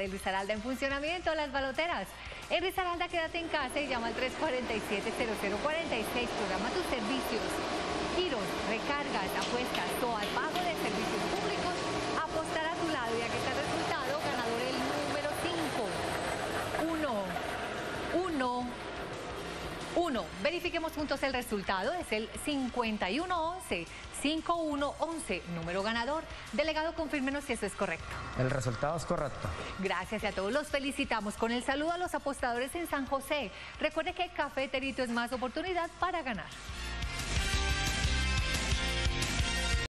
El Risaralda en funcionamiento, las baloteras. En Risaralda quédate en casa y llama al 347-0046. Programa tus servicios, giros, recargas, apuestas o al pago de servicios públicos. Apostar a tu lado y aquí está el resultado. Ganador el número 5. Verifiquemos juntos el resultado. Es el 5111-5111. Número ganador. Delegado, confírmenos si eso es correcto. El resultado es correcto. Gracias a todos. Los felicitamos. Con el saludo a los apostadores en San José. Recuerde que Café Terito es más oportunidad para ganar.